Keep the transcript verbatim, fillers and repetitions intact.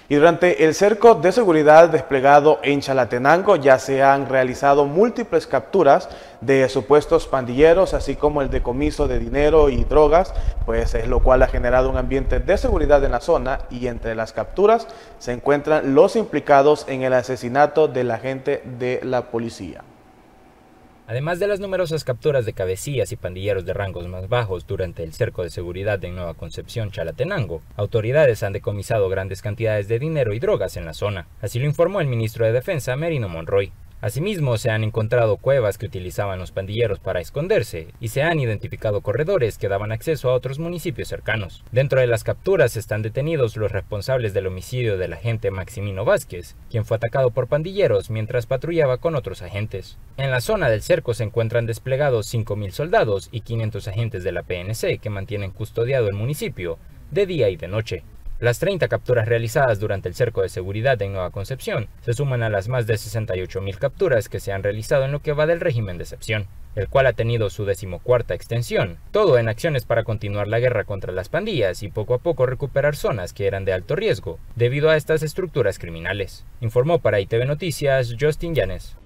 Y durante el cerco de seguridad desplegado en Chalatenango ya se han realizado múltiples capturas de supuestos pandilleros, así como el decomiso de dinero y drogas, pues es lo cual ha generado un ambiente de seguridad en la zona, y entre las capturas se encuentran los implicados en el asesinato del agente de la policía. Además de las numerosas capturas de cabecillas y pandilleros de rangos más bajos durante el cerco de seguridad en Nueva Concepción, Chalatenango, autoridades han decomisado grandes cantidades de dinero y drogas en la zona. Así lo informó el ministro de Defensa, Merino Monroy. Asimismo, se han encontrado cuevas que utilizaban los pandilleros para esconderse y se han identificado corredores que daban acceso a otros municipios cercanos. Dentro de las capturas están detenidos los responsables del homicidio del agente Maximino Vázquez, quien fue atacado por pandilleros mientras patrullaba con otros agentes. En la zona del cerco se encuentran desplegados cinco mil soldados y quinientos agentes de la P N C que mantienen custodiado el municipio de día y de noche. Las treinta capturas realizadas durante el cerco de seguridad en Nueva Concepción se suman a las más de sesenta y ocho mil capturas que se han realizado en lo que va del régimen de excepción, el cual ha tenido su decimocuarta extensión, todo en acciones para continuar la guerra contra las pandillas y poco a poco recuperar zonas que eran de alto riesgo debido a estas estructuras criminales. Informó para I T V Noticias Justin Llanes.